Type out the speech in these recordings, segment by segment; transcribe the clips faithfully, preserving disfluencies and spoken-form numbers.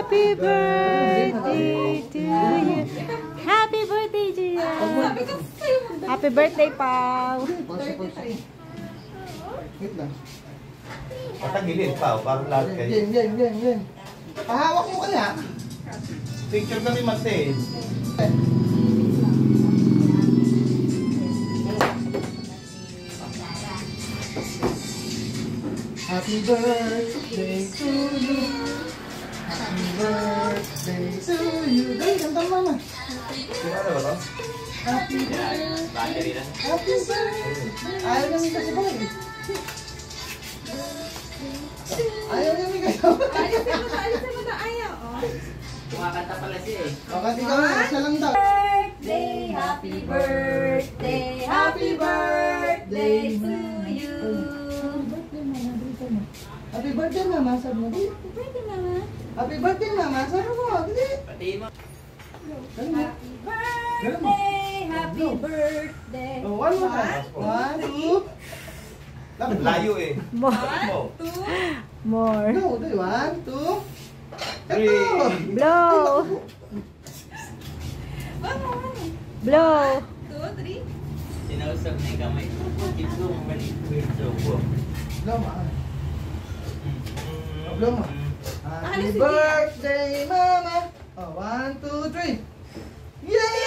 Happy birthday to you. Happy birthday, Gia. Happy birthday, Pao. Wait lang. Patagilid, Pao, para lahat kayo. Game, game, game, game. Pahawak mo kaya. Picture kami, Martin. Happy birthday to you. Happy birthday to you. Dali, kanta mo na. Ano ba ito? Happy birthday. Happy birthday. Ayaw namin kasi ba eh. Ayaw namin kayo. Ayos na ba? Ayos na ba? Ayaw. Kumakanta pala siya eh. O, kasi ikaw na. Isa lang daw. Birthday, happy birthday, happy birthday to you. Happy birthday, Mama. Sabi mo. Happy birthday, Mama. Happy birthday, Mama. Sabi mo. Dali. Pati mo. Happy birthday, happy birthday. Oh, one more time. One, two. Layo eh. More. Mo. Two, More. Go. Dali. One, two. Three. Blow. one more, one more. Blow. Two, three. Sinausap na yung kamay. Keep going, balik. Weird so go. Blow, Ma. Blow, Ma. Ah, Happy sige. birthday, Mama. Oh, one, two, three. Yay!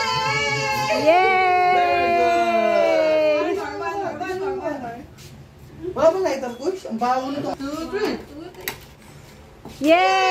Yay! One more, one more, one more, one more. Wala ba lighter, Coach? Ang bago nito. Two, three. Two, three. Yay!